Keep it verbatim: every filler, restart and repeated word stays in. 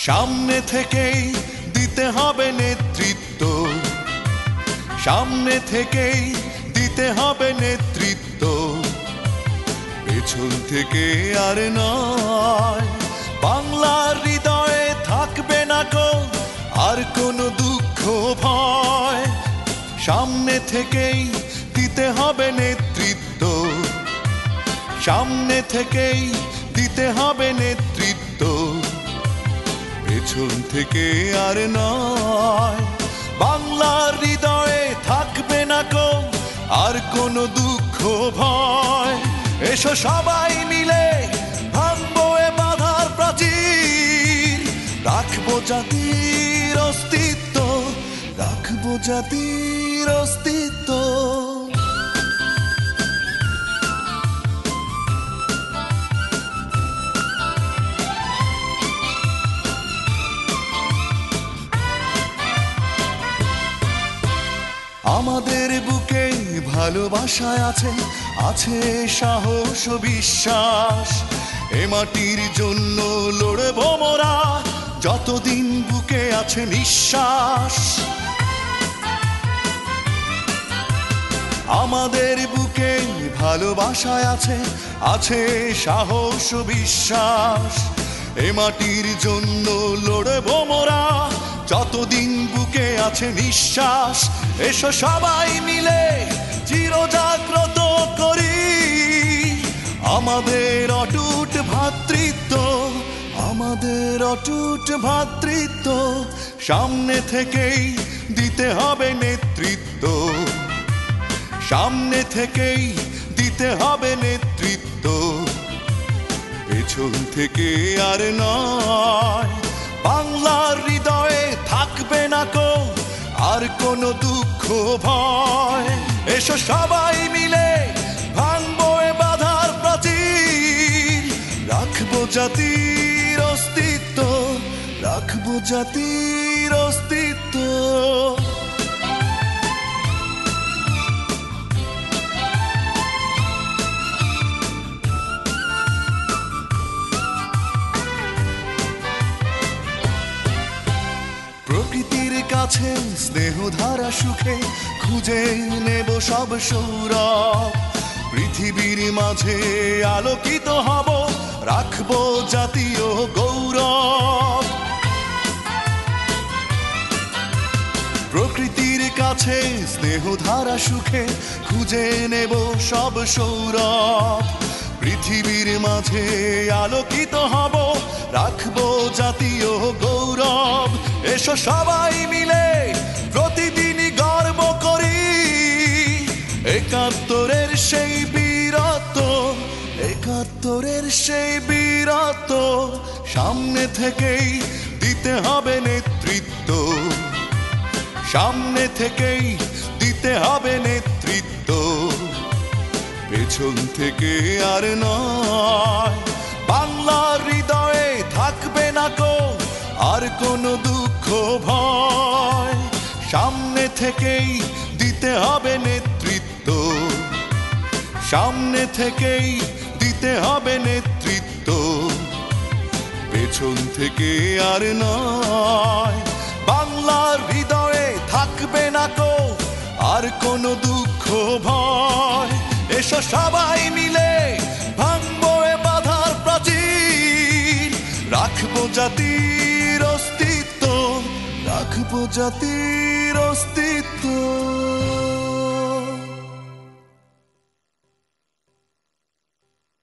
সামনে থেকেই দিতে হবে নেতৃত্ব, সামনে থেকেই দিতে হবে নেতৃত্ব, পেছন থেকে আর নয়। বাংলার হৃদয়ে থাকবে না কো আর কোনো দুঃখ ভয়, সামনে থেকেই দিতে হবে নেতৃত্ব, সামনে থেকেই দিতে হবে নেতৃত্ব, পেছন থেকে আর নয়। বাংলার হৃদয়ে থাকবে না কো আর কোনো দুঃখ ভয়, এসো সবাই মিলে ভাঙবো এ বাধার প্রাচীর, রাখবো জাতির অস্তিত্ব, রাখবো জাতির অস্তিত্ব। আমাদের বুকে ভালোবাসা আছে, আছে সাহস ও বিশ্বাস, এ মাটির জন্য লড়বো মোরা যতদিন বুকে আছে নিঃশ্বাস। আমাদের বুকে ভালোবাসা আছে, আছে সাহস ও বিশ্বাস, এ মাটির জন্য লড়বো মোরা যতদিন বুকে আছে নিঃশ্বাস। এসো সবাই মিলে চিরজাগ্রত করি আমাদের অটুট ভ্রাতৃত্ব, আমাদের অটুট ভ্রাতৃত্ব, সামনে থেকেই দিতে হবে নেতৃত্ব, সামনে থেকেই দিতে হবে নেতৃত্ব, পেছন থেকে আর নয়। বাংলার হৃদয়ে থাকবে না কো আর কোনো দুঃখ ভয়, এসো সবাই মিলে ভাঙবো এ বাধার প্রাচীর, রাখবো জাতির অস্তিত্ব, রাখবো জাতির অস্তিত্ব। প্রকৃতির কাছে স্নেহধারা সুখে খুঁজে নেব সব সৌরভ, পৃথিবীর মাঝে আলোকিত হব, রাখবো জাতীয় গৌরব। প্রকৃতির কাছে স্নেহধারা সুখে খুঁজে নেব সব সৌরভ, পৃথিবীর মাঝে আলোকিত হব, রাখবো জাতীয় গৌরব। এসো সবাই মিলে প্রতিদিনই গর্ব করি একাত্তরের সেই বীরত্ব, একাত্তরের সেই বীরত্ব, সামনে থেকেই দিতে হবে নেতৃত্ব, সামনে থেকেই দিতে হবে নেতৃত্ব, পেছন থেকে আর নয়। বাংলার হৃদয়ে থাকবে না কো আর কোনো দুঃখ ভয়, সামনে থেকেই দিতে হবে নেতৃত্ব, সামনে থেকেই দিতে হবে নেতৃত্ব, পেছন থেকে আর নয়। বাংলার হৃদয়ে থাকবে না কো আর কোনো দুঃখ ভয়, এসো সবাই মিলে ভাঙবো এ বাধার প্রাচীর, রাখবো জাতির অস্তিত্ব, রাখবো জাতির অস্তিত্ব।